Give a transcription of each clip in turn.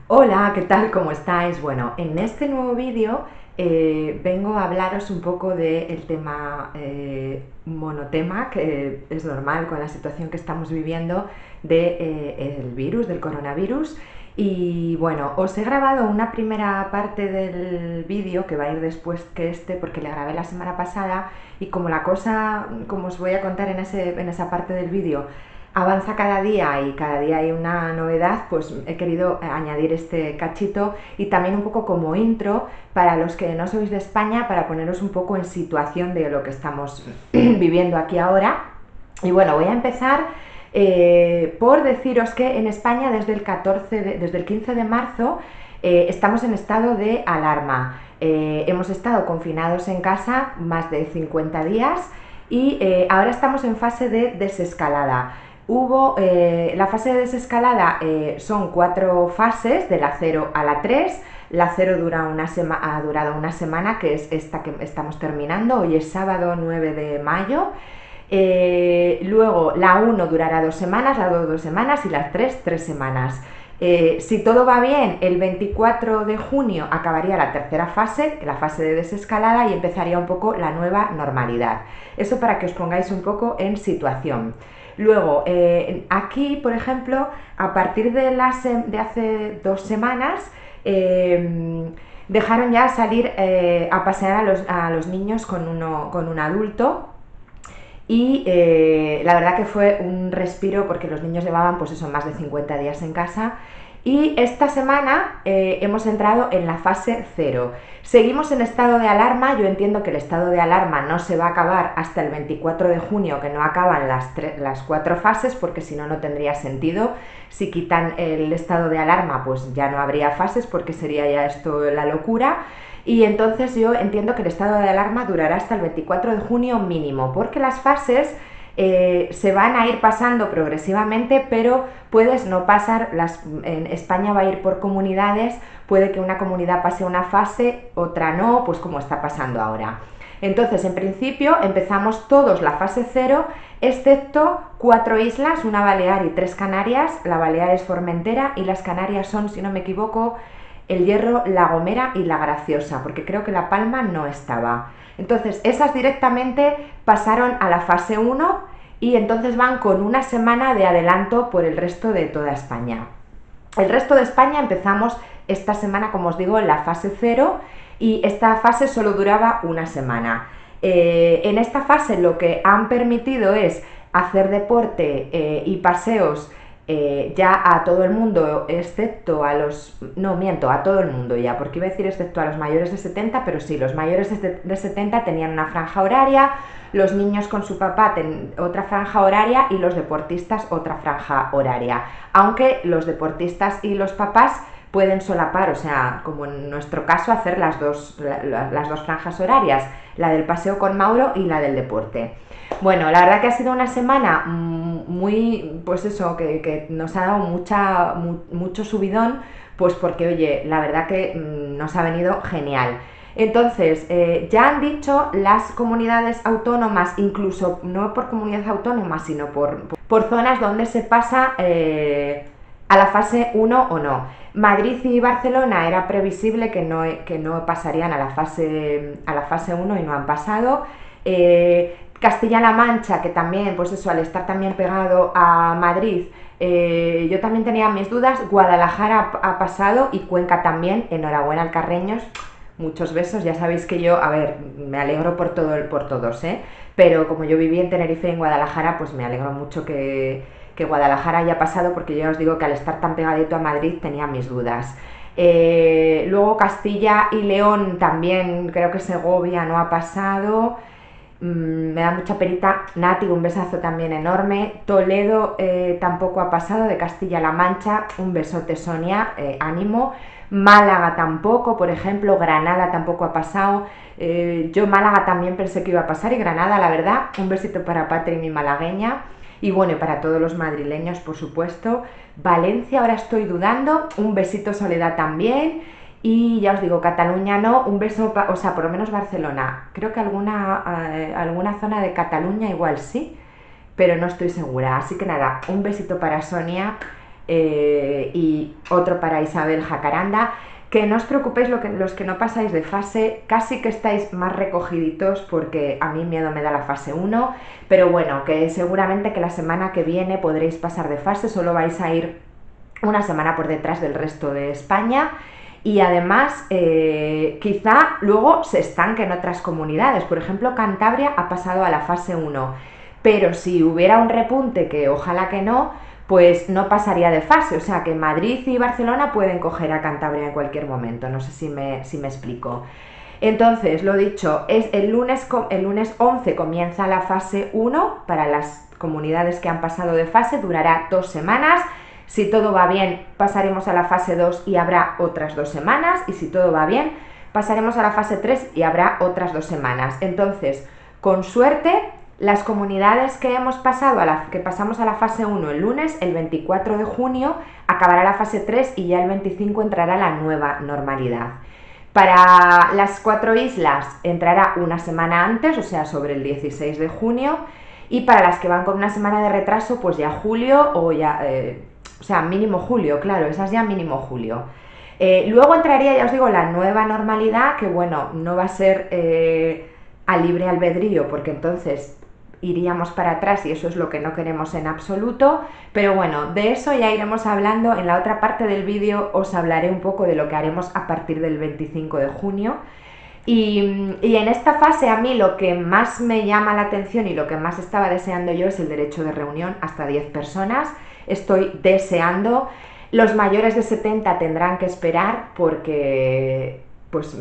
Hola, ¿qué tal? ¿Cómo estáis? Bueno, en este nuevo vídeo vengo a hablaros un poco del tema monotema, que es normal con la situación que estamos viviendo del virus, del coronavirus. Y bueno, os he grabado una primera parte del vídeo que va a ir después que este, porque le grabé la semana pasada y como la cosa, como os voy a contar en esa parte del vídeo, avanza cada día y cada día hay una novedad, pues he querido añadir este cachito y también un poco como intro para los que no sois de España, para poneros un poco en situación de lo que estamos viviendo aquí ahora. Y bueno, voy a empezar por deciros que en España desde el 15 de marzo estamos en estado de alarma. Hemos estado confinados en casa más de 50 días y ahora estamos en fase de desescalada. La fase de desescalada, son 4 fases, de la 0 a la 3. La 0 ha durado una semana, que es esta que estamos terminando. Hoy es sábado 9 de mayo. Luego la 1 durará 2 semanas, la 2 2 semanas y la 3 3 semanas. Si todo va bien, el 24 de junio acabaría la tercera fase, la fase de desescalada, y empezaría un poco la nueva normalidad. Eso para que os pongáis un poco en situación. Luego, aquí, por ejemplo, a partir de hace 2 semanas, dejaron ya salir a pasear a los niños con un adulto, y la verdad que fue un respiro porque los niños llevaban pues eso, más de 50 días en casa. Y esta semana hemos entrado en la fase 0. Seguimos en estado de alarma. Yo entiendo que el estado de alarma no se va a acabar hasta el 24 de junio, que no acaban las 4 fases, porque si no, no tendría sentido. Si quitan el estado de alarma, pues ya no habría fases, porque sería ya esto la locura. Y entonces yo entiendo que el estado de alarma durará hasta el 24 de junio mínimo, porque las fases se van a ir pasando progresivamente, pero puedes no pasar, en España va a ir por comunidades, puede que una comunidad pase una fase, otra no, pues como está pasando ahora. Entonces, en principio, empezamos todos la fase 0, excepto 4 islas, una Balear y 3 Canarias. La Balear es Formentera y las Canarias son, si no me equivoco, El Hierro, La Gomera y La Graciosa, porque creo que La Palma no estaba. Entonces, esas directamente pasaron a la fase 1 y entonces van con una semana de adelanto por el resto de toda España. El resto de España empezamos esta semana, como os digo, en la fase 0, y esta fase solo duraba una semana. En esta fase lo que han permitido es hacer deporte y paseos ya a todo el mundo, excepto a los... No, miento, a todo el mundo ya, porque iba a decir excepto a los mayores de 70, pero sí, los mayores de 70 tenían una franja horaria, los niños con su papá otra franja horaria y los deportistas otra franja horaria. Aunque los deportistas y los papás pueden solapar, o sea, como en nuestro caso, hacer las dos franjas horarias, la del paseo con Mauro y la del deporte. Bueno, la verdad que ha sido una semana muy, pues eso, que nos ha dado mucho subidón, pues porque, oye, la verdad que nos ha venido genial. Entonces, ya han dicho las comunidades autónomas, incluso no por comunidad autónoma, sino por zonas donde se pasa a la fase 1 o no. Madrid y Barcelona era previsible que no pasarían a la fase 1 y no han pasado. Castilla-La Mancha, que también, pues eso, al estar también pegado a Madrid, yo también tenía mis dudas. Guadalajara ha pasado y Cuenca también. Enhorabuena, alcarreños, muchos besos. Ya sabéis que yo, a ver, me alegro por todos, pero como yo viví en Tenerife y en Guadalajara, pues me alegro mucho que Guadalajara haya pasado, porque ya os digo que al estar tan pegadito a Madrid tenía mis dudas. Luego Castilla y León también, creo que Segovia no ha pasado. Me da mucha perita. Nati, un besazo también enorme. Toledo tampoco ha pasado, de Castilla-La Mancha. Un besote, Sonia, ánimo. Málaga tampoco, por ejemplo. Granada tampoco ha pasado. Yo Málaga también pensé que iba a pasar, y Granada, la verdad, un besito para Patri, mi malagueña. Y bueno, y para todos los madrileños, por supuesto. Valencia, ahora estoy dudando. Un besito, Soledad, también. Y ya os digo, Cataluña no, un beso, o sea, por lo menos Barcelona. Creo que alguna zona de Cataluña igual sí, pero no estoy segura. Así que nada, un besito para Sonia. y otro para Isabel Jacaranda. Que no os preocupéis los que no pasáis de fase, casi que estáis más recogiditos porque a mí miedo me da la fase 1, pero bueno, que seguramente que la semana que viene podréis pasar de fase, solo vais a ir una semana por detrás del resto de España y además quizá luego se estanque en otras comunidades, por ejemplo Cantabria ha pasado a la fase 1, pero si hubiera un repunte, que ojalá que no, pues no pasaría de fase, o sea que Madrid y Barcelona pueden coger a Cantabria en cualquier momento, no sé si me explico. Entonces, lo dicho, es el lunes 11 comienza la fase 1 para las comunidades que han pasado de fase, durará 2 semanas, si todo va bien pasaremos a la fase 2 y habrá otras 2 semanas, y si todo va bien pasaremos a la fase 3 y habrá otras 2 semanas. Entonces, con suerte, las comunidades que hemos pasado que pasamos a la fase 1 el lunes, el 24 de junio, acabará la fase 3 y ya el 25 entrará la nueva normalidad. Para las 4 islas entrará una semana antes, o sea, sobre el 16 de junio, y para las que van con una semana de retraso, pues ya julio o ya, o sea, mínimo julio, claro, esas ya mínimo julio. Luego entraría, ya os digo, la nueva normalidad, que bueno, no va a ser a libre albedrío, porque entonces iríamos para atrás y eso es lo que no queremos en absoluto, pero bueno, de eso ya iremos hablando. En la otra parte del vídeo os hablaré un poco de lo que haremos a partir del 25 de junio. Y en esta fase a mí lo que más me llama la atención y lo que más estaba deseando yo es el derecho de reunión hasta 10 personas. Estoy deseando. Los mayores de 70 tendrán que esperar porque pues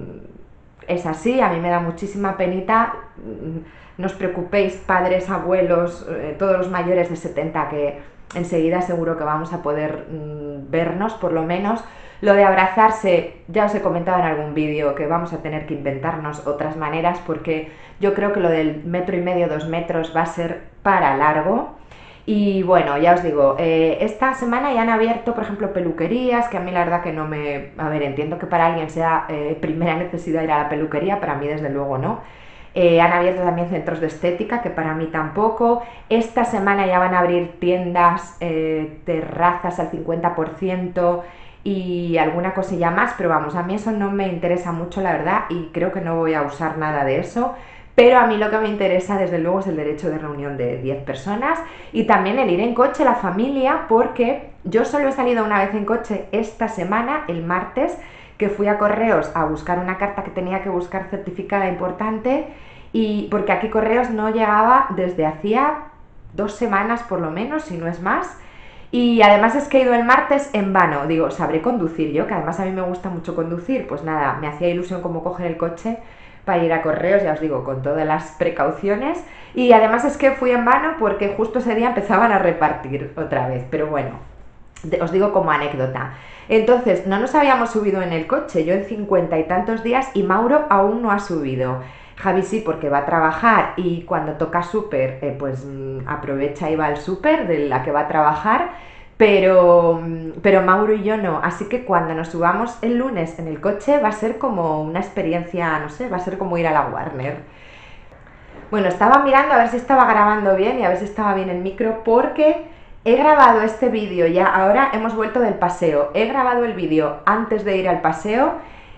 es así, a mí me da muchísima penita. No os preocupéis, padres, abuelos, todos los mayores de 70, que enseguida seguro que vamos a poder vernos, por lo menos. Lo de abrazarse, ya os he comentado en algún vídeo que vamos a tener que inventarnos otras maneras, porque yo creo que lo del 1,5 metros, 2 metros va a ser para largo. Y bueno, ya os digo, esta semana ya han abierto, por ejemplo, peluquerías, que a mí la verdad que no me... A ver, entiendo que para alguien sea primera necesidad ir a la peluquería, para mí desde luego no. Han abierto también centros de estética, que para mí tampoco. Esta semana ya van a abrir tiendas, terrazas al 50% y alguna cosilla más, pero vamos, a mí eso no me interesa mucho, la verdad, y creo que no voy a usar nada de eso. Pero a mí lo que me interesa, desde luego, es el derecho de reunión de 10 personas y también el ir en coche, la familia, porque yo solo he salido una vez en coche esta semana, el martes, que fui a Correos a buscar una carta que tenía que buscar certificada importante, y porque aquí Correos no llegaba desde hacía 2 semanas por lo menos, si no es más. Y además es que he ido el martes en vano, digo, sabré conducir yo, que además a mí me gusta mucho conducir, pues nada, me hacía ilusión como coger el coche para ir a Correos, ya os digo, con todas las precauciones, y además es que fui en vano porque justo ese día empezaban a repartir otra vez, pero bueno, os digo como anécdota. Entonces, no nos habíamos subido en el coche, yo en 50 y tantos días, y Mauro aún no ha subido. Javi sí, porque va a trabajar y cuando toca súper, pues aprovecha y va al súper de la que va a trabajar, pero Mauro y yo no, así que cuando nos subamos el lunes en el coche va a ser como una experiencia, no sé, va a ser como ir a la Warner. Bueno, estaba mirando a ver si estaba grabando bien y a ver si estaba bien el micro, porque he grabado este vídeo ya, ahora hemos vuelto del paseo, he grabado el vídeo antes de ir al paseo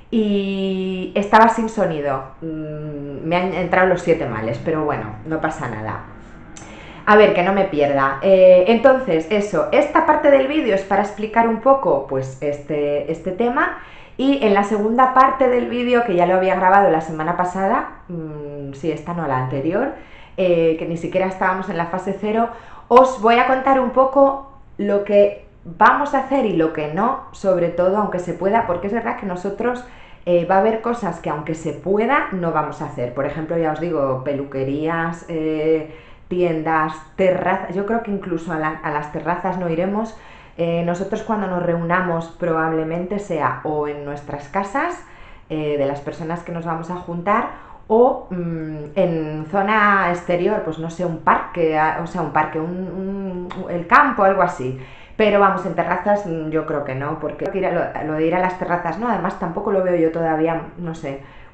y estaba sin sonido. Me han entrado los 7 males, pero bueno, no pasa nada. A ver, que no me pierda. Entonces, eso, esta parte del vídeo es para explicar un poco pues este tema, y en la segunda parte del vídeo, que ya lo había grabado la semana pasada, sí, esta no, la anterior, que ni siquiera estábamos en la fase 0, os voy a contar un poco lo que vamos a hacer y lo que no, sobre todo aunque se pueda, porque es verdad que nosotros va a haber cosas que aunque se pueda no vamos a hacer. Por ejemplo, ya os digo, peluquerías, tiendas, terrazas. Yo creo que incluso a las terrazas no iremos. Nosotros cuando nos reunamos probablemente sea o en nuestras casas de las personas que nos vamos a juntar, o en zona exterior, pues no sé, un parque, o sea, un parque, el campo, algo así. Pero vamos, en terrazas yo creo que no, porque lo de ir a las terrazas no, además tampoco lo veo yo todavía, no sé,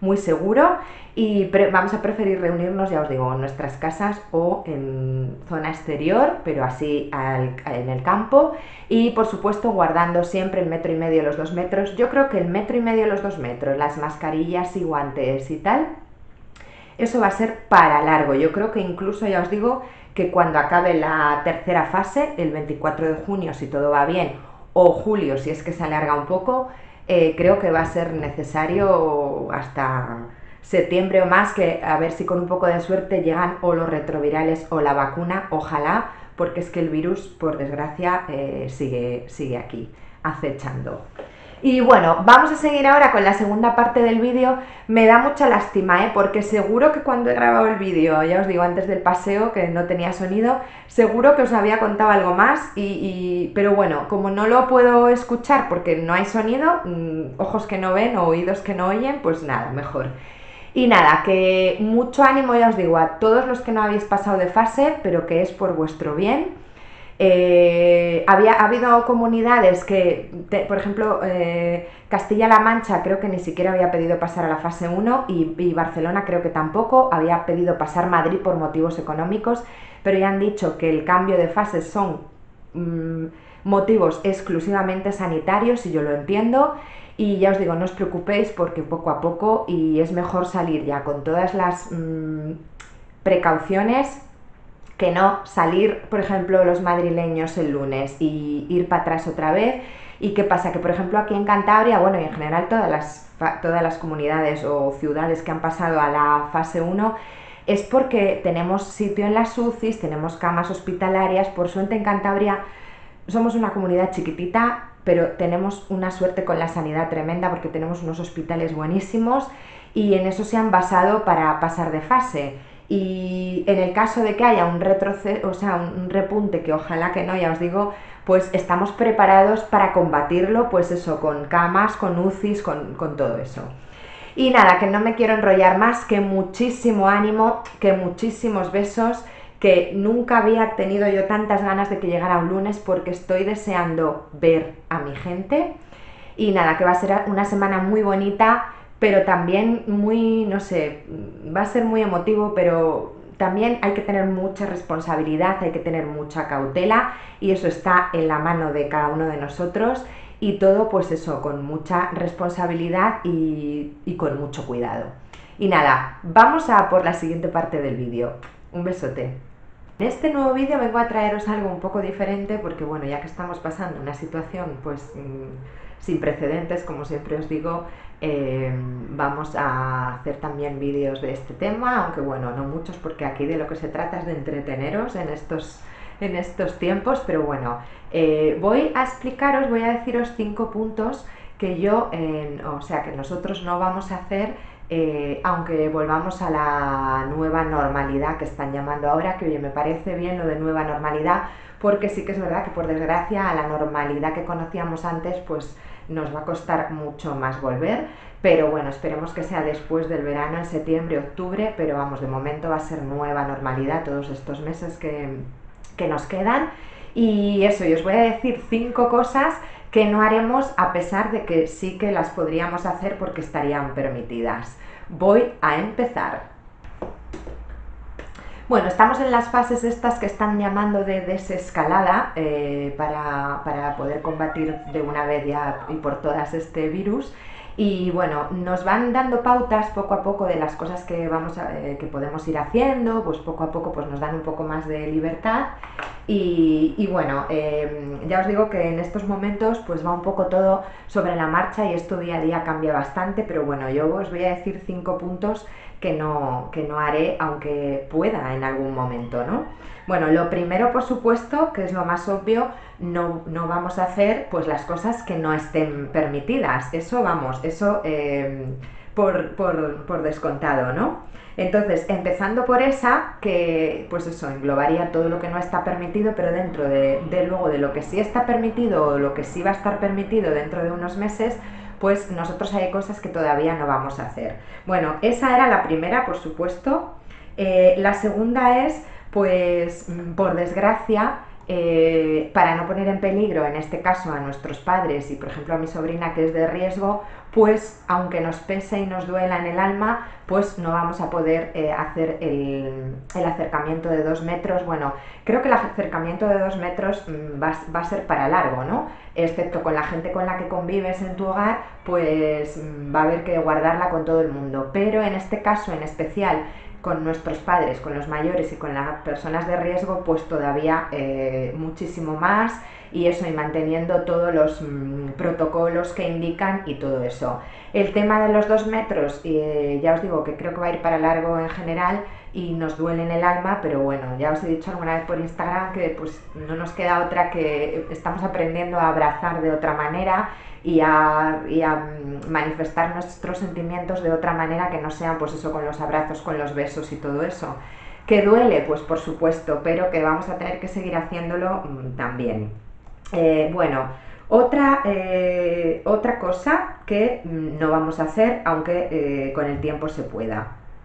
muy seguro y vamos a preferir reunirnos, ya os digo, en nuestras casas o en zona exterior, pero así en el campo y por supuesto guardando siempre el 1,5 m, los 2 metros. Yo creo que el 1,5 m, los 2 metros, las mascarillas y guantes y tal, eso va a ser para largo. Yo creo que incluso, ya os digo, que cuando acabe la tercera fase, el 24 de junio, si todo va bien, o julio, si es que se alarga un poco, creo que va a ser necesario hasta septiembre o más, que a ver si con un poco de suerte llegan o los retrovirales o la vacuna, ojalá, porque es que el virus, por desgracia, sigue aquí, acechando. Y bueno, vamos a seguir ahora con la segunda parte del vídeo. Me da mucha lástima, porque seguro que cuando he grabado el vídeo, ya os digo, antes del paseo, que no tenía sonido, seguro que os había contado algo más, pero bueno, como no lo puedo escuchar porque no hay sonido, ojos que no ven o oídos que no oyen, pues nada, mejor. Y nada, que mucho ánimo, ya os digo, a todos los que no habéis pasado de fase, pero que es por vuestro bien. Ha habido comunidades que, por ejemplo, Castilla-La Mancha creo que ni siquiera había pedido pasar a la fase 1 y Barcelona creo que tampoco, había pedido pasar Madrid por motivos económicos, pero ya han dicho que el cambio de fases son motivos exclusivamente sanitarios y yo lo entiendo. Y ya os digo, no os preocupéis porque poco a poco y es mejor salir ya con todas las precauciones que no salir, por ejemplo, los madrileños el lunes y ir para atrás otra vez. ¿Y qué pasa? Que, por ejemplo, aquí en Cantabria, bueno, y en general todas las comunidades o ciudades que han pasado a la fase 1, es porque tenemos sitio en las UCIs, tenemos camas hospitalarias. Por suerte en Cantabria somos una comunidad chiquitita, pero tenemos una suerte con la sanidad tremenda porque tenemos unos hospitales buenísimos y en eso se han basado para pasar de fase. Y en el caso de que haya un retroceso, o sea, un repunte, que ojalá que no, ya os digo, pues estamos preparados para combatirlo, pues eso, con camas, con UCIs, con todo eso. Y nada, que no me quiero enrollar más, que muchísimo ánimo, que muchísimos besos, que nunca había tenido yo tantas ganas de que llegara un lunes porque estoy deseando ver a mi gente. Y nada, que va a ser una semana muy bonita, pero también muy, no sé, va a ser muy emotivo, pero también hay que tener mucha responsabilidad, hay que tener mucha cautela y eso está en la mano de cada uno de nosotros y todo pues eso, con mucha responsabilidad y con mucho cuidado. Y nada, vamos a por la siguiente parte del vídeo. Un besote. En este nuevo vídeo vengo a traeros algo un poco diferente porque bueno, ya que estamos pasando una situación pues sin precedentes, como siempre os digo, vamos a hacer también vídeos de este tema, aunque bueno, no muchos porque aquí de lo que se trata es de entreteneros en estos tiempos, pero bueno, voy a deciros 5 puntos que o sea, que nosotros no vamos a hacer aunque volvamos a la nueva normalidad que están llamando ahora, que oye, me parece bien lo de nueva normalidad, porque sí que es verdad que por desgracia a la normalidad que conocíamos antes pues nos va a costar mucho más volver, pero bueno, esperemos que sea después del verano, en septiembre, octubre, pero vamos, de momento va a ser nueva normalidad todos estos meses que nos quedan. Y eso, y os voy a decir 5 cosas que no haremos a pesar de que sí que las podríamos hacer porque estarían permitidas. Voy a empezar. Bueno, estamos en las fases estas que están llamando de desescalada para poder combatir de una vez ya y por todas este virus. Y bueno, nos van dando pautas poco a poco de las cosas que que podemos ir haciendo, pues poco a poco pues nos dan un poco más de libertad y bueno, ya os digo que en estos momentos pues va un poco todo sobre la marcha y esto día a día cambia bastante, pero bueno, yo os voy a decir 5 puntos que no haré aunque pueda en algún momento, ¿no? Bueno, lo primero, por supuesto, que es lo más obvio, no vamos a hacer pues las cosas que no estén permitidas. Eso, vamos, eso por descontado, ¿no? Entonces, empezando por esa, que pues eso, englobaría todo lo que no está permitido, pero dentro de luego de lo que sí está permitido o lo que sí va a estar permitido dentro de unos meses, pues nosotros hay cosas que todavía no vamos a hacer. Bueno, esa era la primera, por supuesto. La segunda es, pues, por desgracia, para no poner en peligro, en este caso, a nuestros padres y, por ejemplo, a mi sobrina que es de riesgo, pues aunque nos pese y nos duela en el alma, pues no vamos a poder hacer el acercamiento de 2 metros. Bueno, creo que el acercamiento de 2 metros va a ser para largo, ¿no? Excepto con la gente con la que convives en tu hogar, pues va a haber que guardarla con todo el mundo. Pero en este caso en especial, con nuestros padres, con los mayores y con las personas de riesgo, pues todavía muchísimo más, y eso, y manteniendo todos los protocolos que indican y todo eso. El tema de los 2 metros, ya os digo que creo que va a ir para largo en general y nos duele en el alma, pero bueno, ya os he dicho alguna vez por Instagram que pues no nos queda otra, que estamos aprendiendo a abrazar de otra manera y a manifestar nuestros sentimientos de otra manera, que no sean pues eso, con los abrazos, con los besos y todo eso. ¿Que duele? Pues por supuesto, pero que vamos a tener que seguir haciéndolo también. Bueno, otra cosa que no vamos a hacer, aunque con el tiempo se pueda.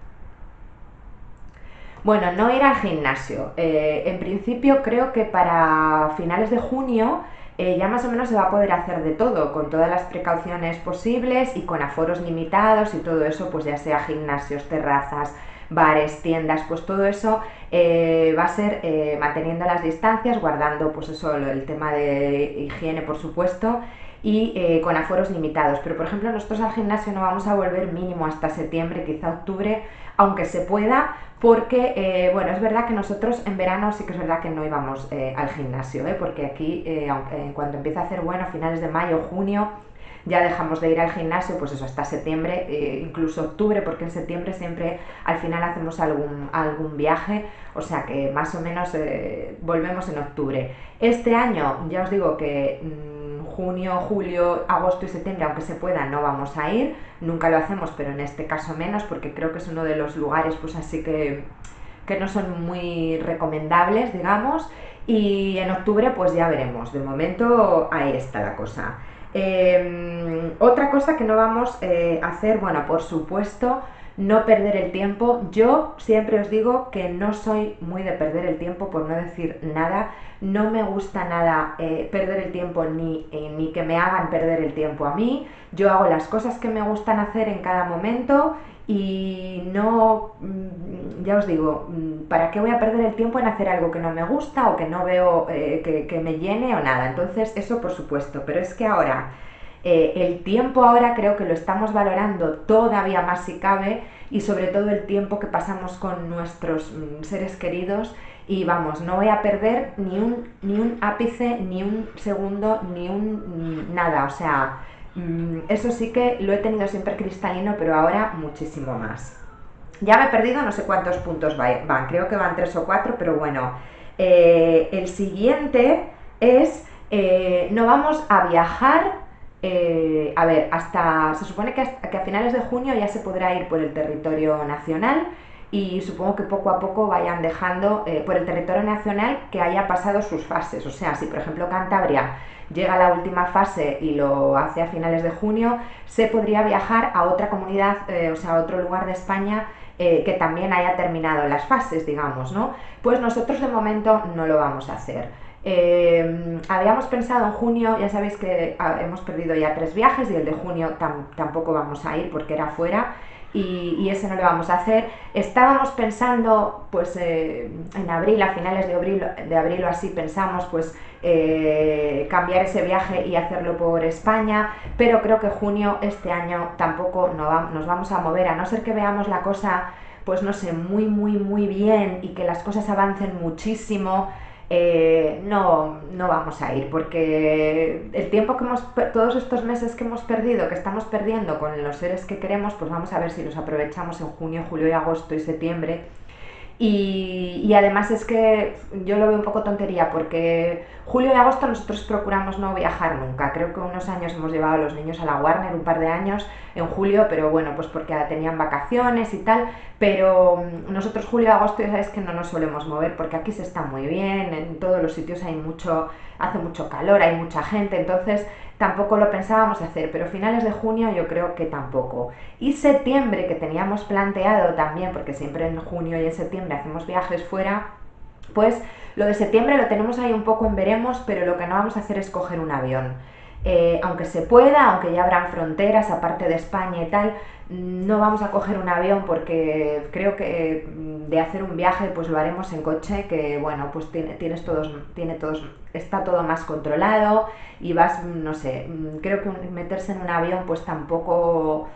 Bueno, no ir al gimnasio. En principio creo que para finales de junio ya más o menos se va a poder hacer de todo, con todas las precauciones posibles y con aforos limitados y todo eso, pues ya sea gimnasios, terrazas, bares, tiendas, pues todo eso va a ser manteniendo las distancias, guardando pues eso, el tema de higiene, por supuesto, y con aforos limitados. Pero por ejemplo nosotros al gimnasio no vamos a volver mínimo hasta septiembre, quizá octubre, aunque se pueda, porque bueno, es verdad que nosotros en verano sí que es verdad que no íbamos al gimnasio, porque aquí aunque cuando empieza a hacer bueno, finales de mayo, junio, ya dejamos de ir al gimnasio, pues eso, hasta septiembre, incluso octubre, porque en septiembre siempre al final hacemos algún viaje, o sea que más o menos volvemos en octubre. Este año ya os digo que junio, julio, agosto y septiembre, aunque se pueda, no vamos a ir, nunca lo hacemos, pero en este caso menos, porque creo que es uno de los lugares pues así que no son muy recomendables, digamos, y en octubre pues ya veremos. De momento ahí está la cosa. Otra cosa que no vamos a hacer, bueno, por supuesto, no perder el tiempo. Yo siempre os digo que no soy muy de perder el tiempo, por no decir nada. No me gusta nada perder el tiempo, ni que me hagan perder el tiempo a mí. Yo hago las cosas que me gustan hacer en cada momento y no, ya os digo, ¿para qué voy a perder el tiempo en hacer algo que no me gusta o que no veo que me llene o nada? Entonces eso por supuesto, pero es que ahora el tiempo ahora creo que lo estamos valorando todavía más si cabe, y sobre todo el tiempo que pasamos con nuestros seres queridos, y vamos, no voy a perder ni un ápice, ni un segundo, ni un nada, o sea, eso sí que lo he tenido siempre cristalino, pero ahora muchísimo más. Ya me he perdido, no sé cuántos puntos van, creo que van 3 o 4, pero bueno. El siguiente es, no vamos a viajar. A ver, se supone que a finales de junio ya se podrá ir por el territorio nacional, y supongo que poco a poco vayan dejando por el territorio nacional que haya pasado sus fases. O sea, si por ejemplo Cantabria llega a la última fase y lo hace a finales de junio, se podría viajar a otra comunidad, o sea, a otro lugar de España que también haya terminado las fases, digamos, ¿no? Pues nosotros de momento no lo vamos a hacer. Habíamos pensado en junio, ya sabéis que hemos perdido ya 3 viajes, y el de junio tampoco vamos a ir porque era fuera, y ese no lo vamos a hacer. Estábamos pensando pues en abril, a finales de abril o así, pensamos pues cambiar ese viaje y hacerlo por España, pero creo que junio este año tampoco nos vamos a mover, a no ser que veamos la cosa pues no sé, muy bien, y que las cosas avancen muchísimo. No vamos a ir, porque el tiempo todos estos meses que hemos perdido, que estamos perdiendo con los seres que queremos, pues vamos a ver si los aprovechamos en junio, julio y agosto y septiembre. Y además es que yo lo veo un poco tontería, porque julio y agosto nosotros procuramos no viajar nunca. Creo que unos años hemos llevado a los niños a la Warner, un par de años en julio, pero bueno, pues porque tenían vacaciones y tal. Pero nosotros julio y agosto ya sabéis que no nos solemos mover, porque aquí se está muy bien, en todos los sitios hace mucho calor, hay mucha gente, entonces tampoco lo pensábamos hacer, pero finales de junio yo creo que tampoco. Y septiembre, que teníamos planteado también, porque siempre en junio y en septiembre hacemos viajes fuera, Pues lo de septiembre lo tenemos ahí un poco en veremos, pero lo que no vamos a hacer es coger un avión. Aunque se pueda, aunque ya habrán fronteras aparte de España y tal, no vamos a coger un avión porque creo que de hacer un viaje pues lo haremos en coche, que bueno, pues está todo más controlado y vas, no sé, creo que meterse en un avión pues tampoco,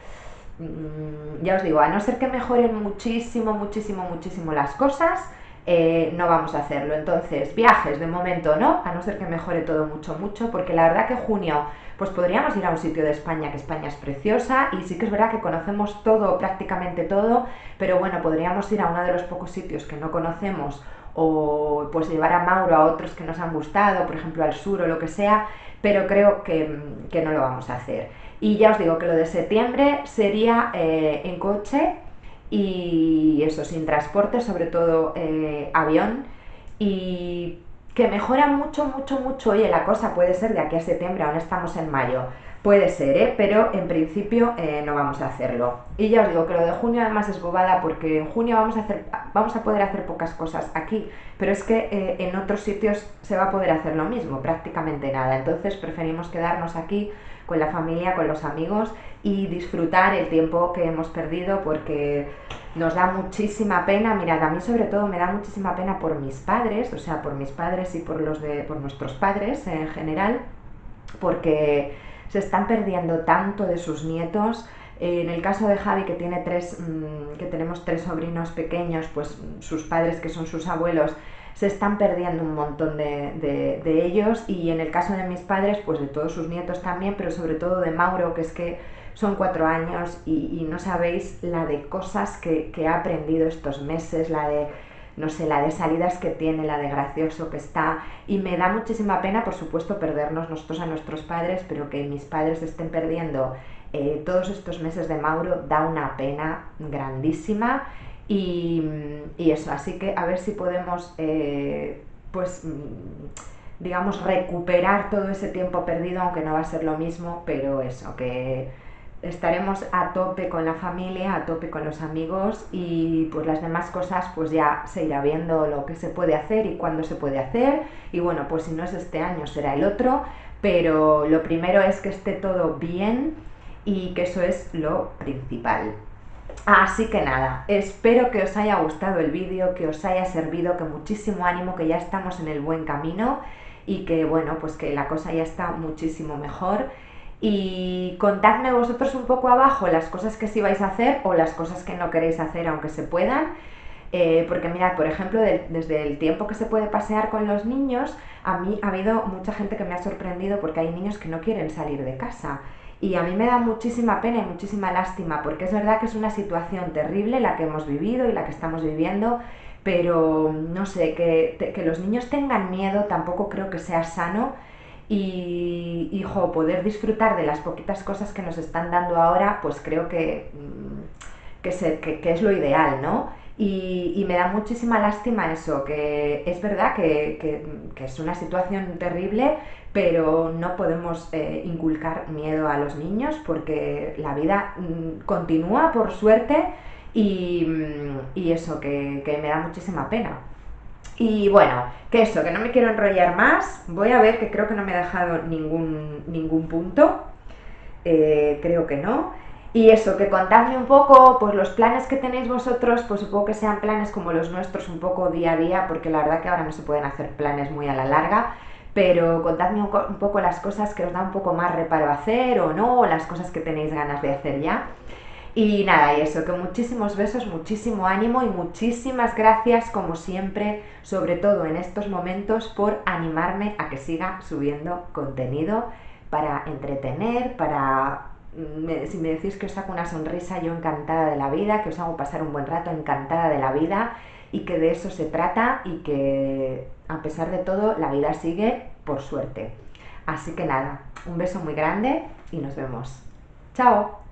ya os digo, a no ser que mejoren muchísimo, muchísimo, muchísimo las cosas, no vamos a hacerlo. Entonces, viajes de momento no, a no ser que mejore todo mucho, mucho, porque la verdad que junio, pues podríamos ir a un sitio de España, que España es preciosa, y sí que es verdad que conocemos todo, prácticamente todo, pero bueno, podríamos ir a uno de los pocos sitios que no conocemos, o pues llevar a Mauro a otros que nos han gustado, por ejemplo al sur o lo que sea, pero creo que no lo vamos a hacer. Y ya os digo que lo de septiembre sería en coche y eso, sin transporte, sobre todo avión. Y que mejora mucho, mucho, mucho. Oye, la cosa puede ser de aquí a septiembre, aún estamos en mayo. Puede ser, pero en principio no vamos a hacerlo. Y ya os digo que lo de junio además es bobada porque en junio vamos a poder hacer pocas cosas aquí, pero es que en otros sitios se va a poder hacer lo mismo, prácticamente nada. Entonces preferimos quedarnos aquí con la familia, con los amigos y disfrutar el tiempo que hemos perdido porque nos da muchísima pena. Mirad, a mí sobre todo me da muchísima pena por mis padres, o sea, por mis padres y por nuestros padres en general, porque se están perdiendo tanto de sus nietos. En el caso de Javi, que que tenemos tres sobrinos pequeños, pues sus padres, que son sus abuelos, se están perdiendo un montón de ellos, y en el caso de mis padres, pues de todos sus nietos también, pero sobre todo de Mauro, que es que son 4 años y no sabéis la de cosas que ha aprendido estos meses, la de, no sé, la de salidas que tiene, la de gracioso que está, y me da muchísima pena, por supuesto, perdernos nosotros a nuestros padres, pero que mis padres estén perdiendo todos estos meses de Mauro da una pena grandísima. Y eso, así que a ver si podemos, pues, digamos, recuperar todo ese tiempo perdido, aunque no va a ser lo mismo, pero eso, que estaremos a tope con la familia, a tope con los amigos, y pues las demás cosas pues ya se irá viendo lo que se puede hacer y cuándo se puede hacer, y bueno, pues si no es este año será el otro, pero lo primero es que esté todo bien y que eso es lo principal. Así que nada, espero que os haya gustado el vídeo, que os haya servido, que muchísimo ánimo, que ya estamos en el buen camino y que bueno, pues que la cosa ya está muchísimo mejor. Y contadme vosotros un poco abajo las cosas que sí vais a hacer o las cosas que no queréis hacer aunque se puedan. Porque mirad, por ejemplo, desde el tiempo que se puede pasear con los niños, a mí ha habido mucha gente que me ha sorprendido porque hay niños que no quieren salir de casa. Y a mí me da muchísima pena y muchísima lástima, porque es verdad que es una situación terrible la que hemos vivido y la que estamos viviendo, pero no sé, que los niños tengan miedo tampoco creo que sea sano. Y, hijo, poder disfrutar de las poquitas cosas que nos están dando ahora, pues creo que es lo ideal, ¿no? Y me da muchísima lástima eso, que es verdad que es una situación terrible, pero no podemos inculcar miedo a los niños porque la vida continúa, por suerte, y eso, que me da muchísima pena. Y bueno, que eso, que no me quiero enrollar más. Voy a ver, que creo que no me he dejado ningún punto. Creo que no. Y eso, que contadme un poco, pues los planes que tenéis vosotros, pues supongo que sean planes como los nuestros, un poco día a día, porque la verdad que ahora no se pueden hacer planes muy a la larga, pero contadme un poco las cosas que os da un poco más reparo hacer o no, o las cosas que tenéis ganas de hacer ya. Y nada, y eso, que muchísimos besos, muchísimo ánimo y muchísimas gracias como siempre, sobre todo en estos momentos, por animarme a que siga subiendo contenido para entretener, si me decís que os saco una sonrisa, yo encantada de la vida, que os hago pasar un buen rato, encantada de la vida, y que de eso se trata y que a pesar de todo la vida sigue, por suerte. Así que nada, un beso muy grande y nos vemos. ¡Chao!